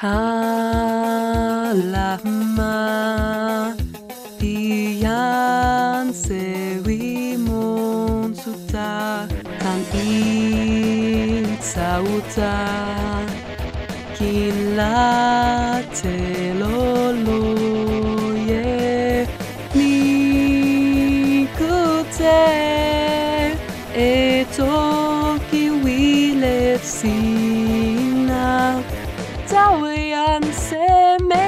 kalama diyan sewi monsuta tan insa kila telo loje ni kute toki wile sina tawa seme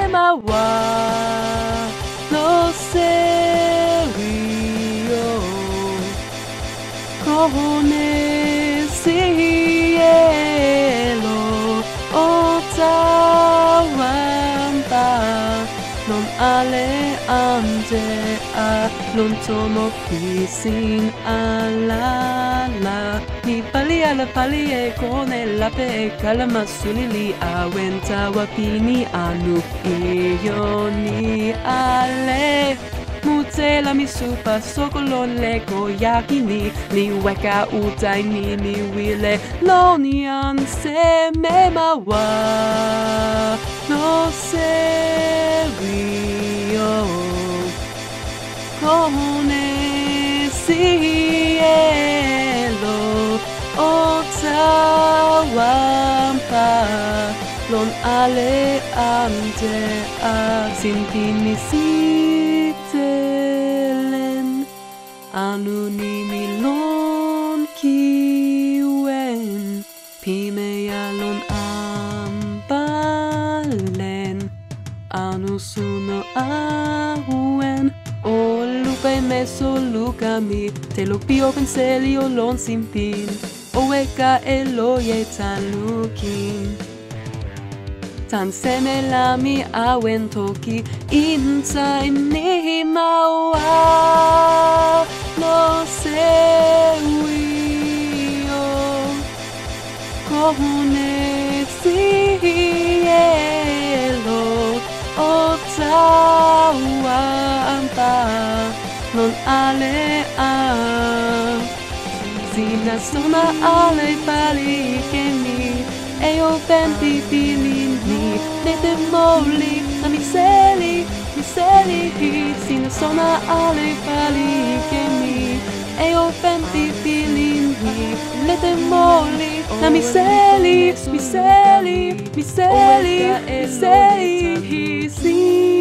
walo sewi kone sijelo tawa non ante non tomo pisin alala ni pali kone lape kalama suli awen tawa pini iyo ni ale mutela mi supa soko leko jaki ni weka nimi wile seme no sewi kone sijelo tawa non ante sinpin sitelen nimi lon kiwen pimealon anpa suno awen lupe meso lukami telo pio penselio lon sinpin weka loje tan lukin tan seme lami awen toki insa nimi no sewi kone sijelo tawa non sina sona pali kemi awen pini nete moli nami seli sina sona pali kemi awen pini nete moli nami seli